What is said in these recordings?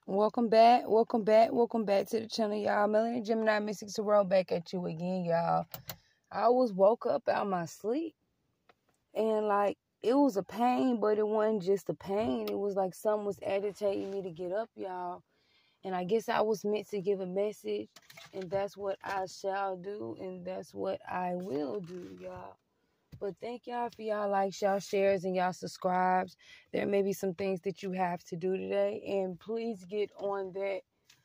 Welcome back, welcome back, welcome back to the channel, y'all. Melanie Gemini Mystic Tarot back at you again, y'all. I was woke up out of my sleep and it was a pain, but it wasn't just a pain. It was like something was agitating me to get up, y'all. And I guess I was meant to give a message, and that's what I shall do, and that's what I will do, y'all. But thank y'all for y'all likes, y'all shares, and y'all subscribes. There may be some things that you have to do today, and please get on that.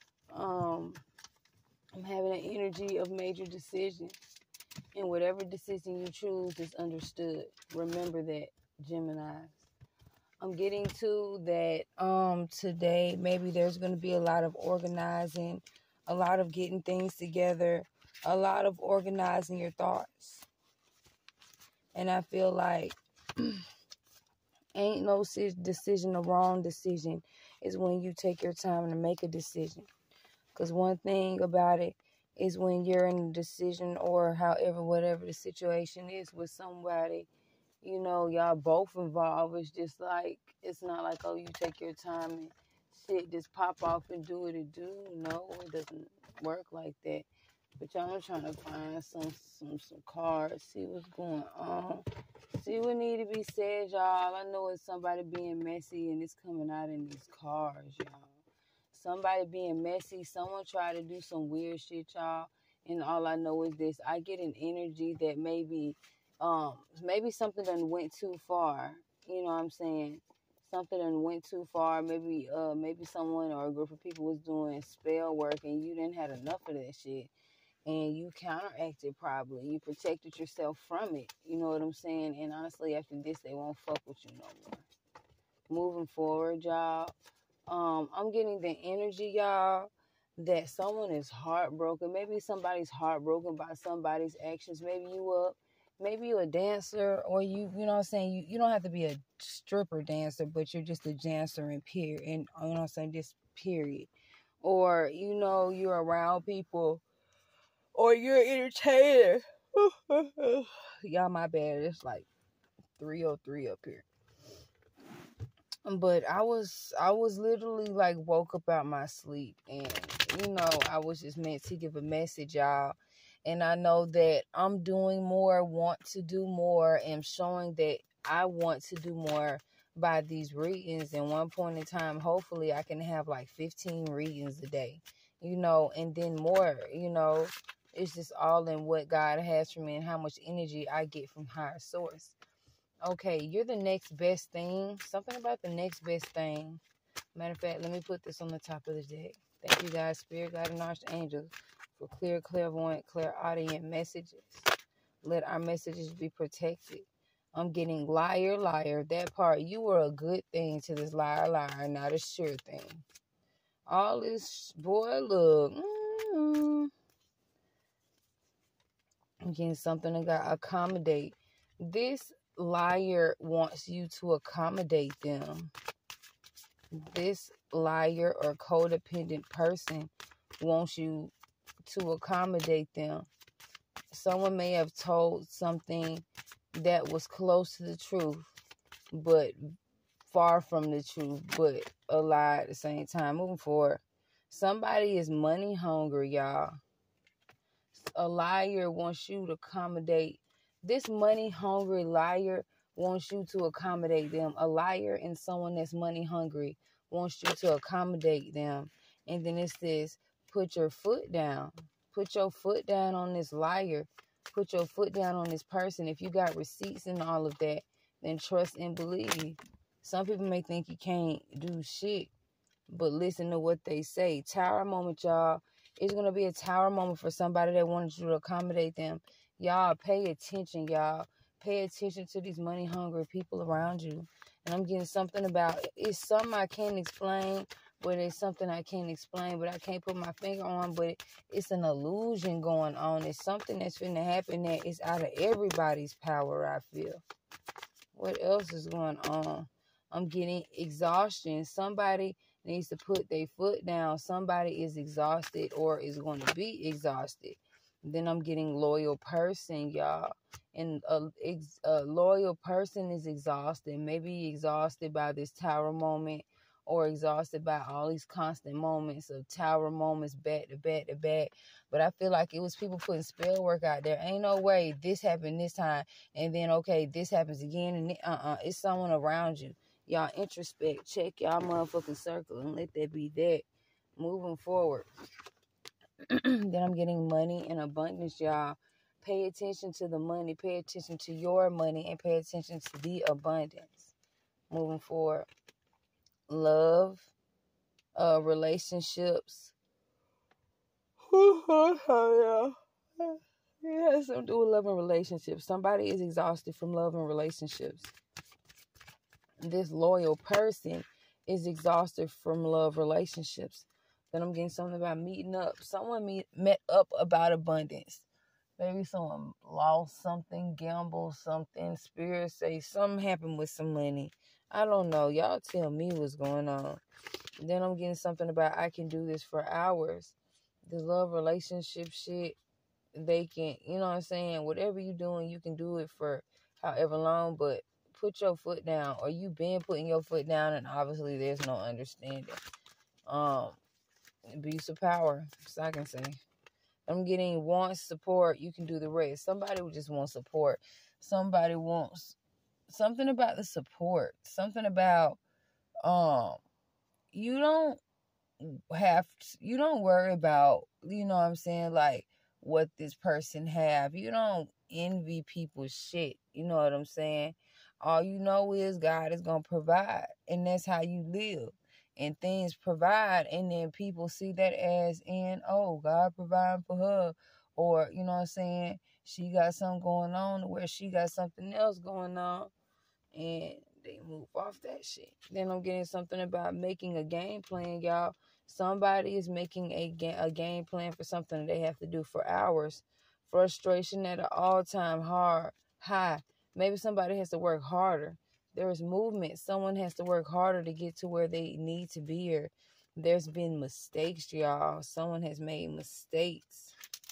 I'm having an energy of major decisions, and whatever decision you choose is understood. Remember that, Geminis. I'm getting to that today. Maybe there's going to be a lot of organizing, a lot of getting things together, a lot of organizing your thoughts. And I feel like ain't no decision a wrong decision is when you take your time to make a decision. Because one thing about it is when you're in a decision or however, whatever the situation is with somebody, you know, y'all both involved. It's just like, it's not like, oh, you take your time and shit just pop off and do what it do. No, it doesn't work like that. But y'all, I'm trying to find some cards, see what's going on. See what need to be said, y'all. I know it's somebody being messy and it's coming out in these cards, y'all. Somebody being messy. Someone tried to do some weird shit, y'all. And all I know is this. I get an energy that maybe something done went too far. You know what I'm saying? Something done went too far. Maybe someone or a group of people was doing spell work and you didn't had enough of that shit. And you counteracted probably. You protected yourself from it. You know what I'm saying? And honestly, after this, they won't fuck with you no more. Moving forward, y'all. I'm getting the energy, y'all, that someone is heartbroken. Maybe somebody's heartbroken by somebody's actions. Maybe you a dancer, or you know what I'm saying? You don't have to be a stripper dancer, but you're just a dancer in period. And you know what I'm saying? Just period. Or, you know, you're around people, or you're an entertainer. Y'all, my bad. It's like 3:03 up here. But I was literally like woke up out my sleep, and you know, I was just meant to give a message, y'all. And I know that I'm doing more, want to do more, and showing that I want to do more by these readings. And one point in time, hopefully I can have like 15 readings a day, you know, and then more, you know. It's just all in what God has for me and how much energy I get from higher source. Okay, you're the next best thing. Something about the next best thing. Matter of fact, let me put this on the top of the deck. Thank you guys, Spirit, God, and Archangels, for clear, clairvoyant, clairaudient messages. Let our messages be protected. I'm getting liar, liar. That part, you were a good thing to this liar, liar, not a sure thing. All this, boy, look. I'm getting something to accommodate. This liar wants you to accommodate them. This liar or codependent person wants you to accommodate them. Someone may have told something that was close to the truth, but far from the truth, but a lie at the same time. Moving forward, somebody is money hungry, y'all. A liar wants you to accommodate. This money hungry liar wants you to accommodate them. A liar and someone that's money hungry wants you to accommodate them. And then it says, put your foot down. Put your foot down on this liar. Put your foot down on this person. If you got receipts and all of that, then trust and believe. Some people may think you can't do shit, but listen to what they say. Tower moment, y'all. It's going to be a tower moment for somebody that wanted you to accommodate them. Y'all, pay attention, y'all. Pay attention to these money-hungry people around you. And I'm getting something about, it's something I can't explain, but it's something I can't explain, but I can't put my finger on, but it's an illusion going on. It's something that's going to happen that is out of everybody's power, I feel. What else is going on? I'm getting exhaustion. Somebody needs to put their foot down. Somebody is exhausted or is going to be exhausted. Then I'm getting loyal person, y'all. And a loyal person is exhausted. Maybe exhausted by this tower moment, or exhausted by all these constant moments of tower moments back to back to back. But I feel like it was people putting spell work out there. Ain't no way this happened this time, and then, okay, this happens again, and it's someone around you. Y'all introspect, check y'all motherfucking circle, and let that be that. Moving forward. Then I'm getting money in abundance, y'all. Pay attention to the money. Pay attention to your money, and pay attention to the abundance. Moving forward. Love, relationships. It has something to do with love and relationships. Somebody is exhausted from love and relationships. This loyal person is exhausted from love relationships. Then I'm getting something about meeting up. Someone met up about abundance. Maybe someone lost something, gambled something, spirit say something happened with some money. I don't know. Y'all tell me what's going on. Then I'm getting something about I can do this for hours. This love relationship shit, they can, you know what I'm saying? Whatever you're doing, you can do it for however long, but put your foot down, or you been putting your foot down, and obviously there's no understanding. Abuse of power, so I can say. I'm getting wants support, you can do the rest. Somebody just wants support. Somebody wants something about the support. Something about you don't worry about, you know what I'm saying, like what this person have. You don't envy people's shit. You know what I'm saying? All you know is God is gonna provide, and that's how you live. And things provide, and then people see that as in, oh, God providing for her, or you know what I'm saying, she got something going on where she got something else going on, and they move off that shit. Then I'm getting something about making a game plan, y'all. Somebody is making a game plan for something they have to do for hours. Frustration at an all-time high. Maybe somebody has to work harder. There is movement. Someone has to work harder to get to where they need to be here. There's been mistakes, y'all. Someone has made mistakes.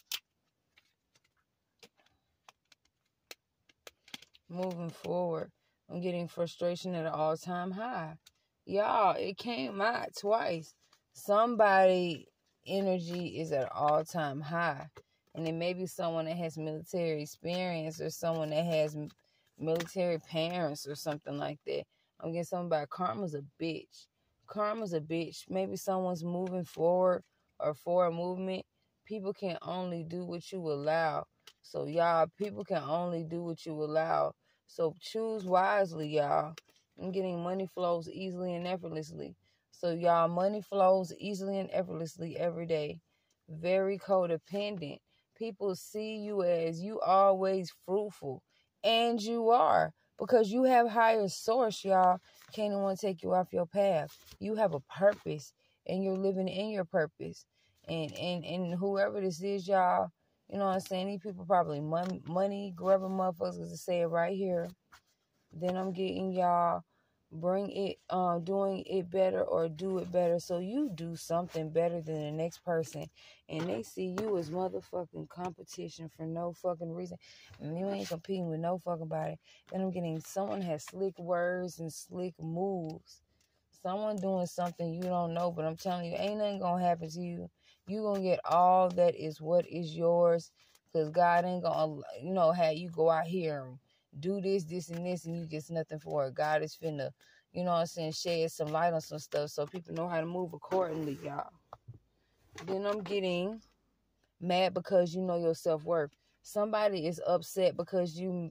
Moving forward. I'm getting frustration at an all-time high. Y'all, it came out twice. Somebody energy is at an all-time high. And it may be someone that has military experience, or someone that has military parents or something like that. I'm getting something about karma's a bitch. Karma's a bitch. Maybe someone's moving forward or for a movement. People can only do what you allow. So, y'all, people can only do what you allow. So choose wisely, y'all. I'm getting money flows easily and effortlessly. So, y'all, money flows easily and effortlessly every day. Very codependent. People see you as you always fruitful. And you are. Because you have higher source, y'all. Can't anyone take you off your path. You have a purpose. And you're living in your purpose. And whoever this is, y'all, you know what I'm saying? These people probably money grabbing motherfuckers to say it right here. Then I'm getting y'all bring it, doing it better or do it better. So you do something better than the next person, and they see you as motherfucking competition for no fucking reason, and you ain't competing with no fucking body. Then I'm getting someone has slick words and slick moves. Someone doing something you don't know, but I'm telling you, ain't nothing gonna happen to you. You gonna get all that is what is yours, because God ain't gonna, have you go out here and do this, and this, and you get nothing for it. God is finna, you know what I'm saying, shed some light on some stuff so people know how to move accordingly, y'all. Then I'm getting mad because you know your self-worth. Somebody is upset because you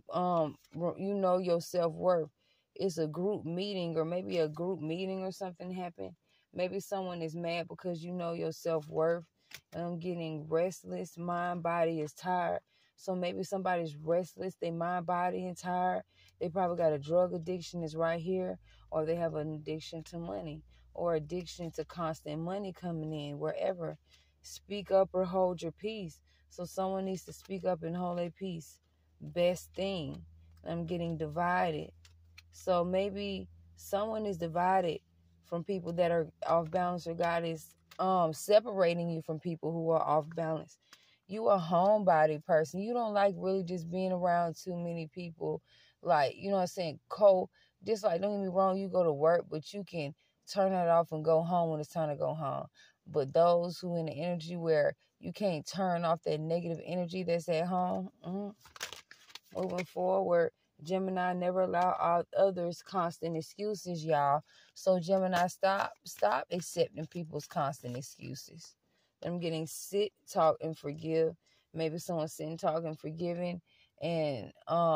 know your self-worth. It's a group meeting, or maybe a group meeting or something happened. Maybe someone is mad because you know your self-worth. And I'm getting restless. Mind, body is tired. So maybe somebody's restless. They mind, body, and tired. They probably got a drug addiction is right here. Or they have an addiction to money. Or addiction to constant money coming in wherever. Speak up or hold your peace. So someone needs to speak up and hold their peace. Best thing. I'm getting divided. So maybe someone is divided from people that are off balance, or God is separating you from people who are off balance. You a homebody person. You don't like really just being around too many people. Like, you know what I'm saying? Just like, don't get me wrong, you go to work, but you can turn that off and go home when it's time to go home. But those who in the energy where you can't turn off that negative energy that's at home, moving forward, Gemini never allow all others constant excuses, y'all. So Gemini, stop accepting people's constant excuses. Them getting sit, talk, and forgive. Maybe someone sitting, talking, forgiving, and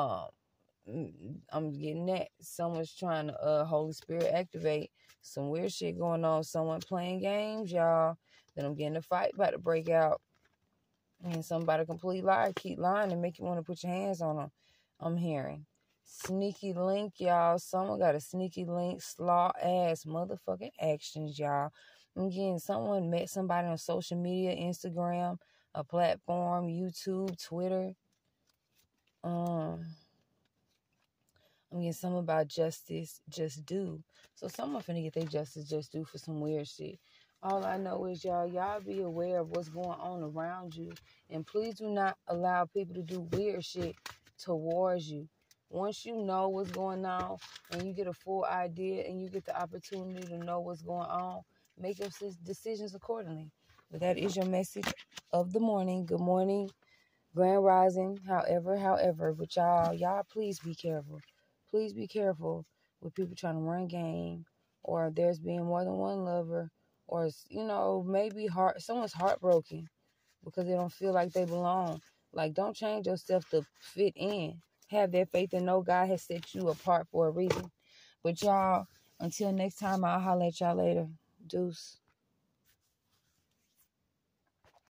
I'm getting that. Someone's trying to Holy Spirit activate. Some weird shit going on. Someone playing games, y'all. Then I'm getting a fight about to break out. And somebody complete lie, keep lying and make you want to put your hands on them. I'm hearing. Sneaky link, y'all. Someone got a sneaky link. Slaw ass motherfucking actions, y'all. I'm getting someone met somebody on social media, Instagram, a platform, YouTube, Twitter. I'm getting something about justice, just do. So someone finna get their justice just due for some weird shit. All I know is y'all be aware of what's going on around you. And please do not allow people to do weird shit towards you. Once you know what's going on and you get a full idea and you get the opportunity to know what's going on, make your decisions accordingly. But that is your message of the morning. Good morning, Grand Rising, however. But y'all please be careful. Please be careful with people trying to run game, or there's being more than one lover, or, maybe someone's heartbroken because they don't feel like they belong. Like, don't change yourself to fit in. Have that faith and know God has set you apart for a reason. But y'all, until next time, I'll holler at y'all later. Deuce.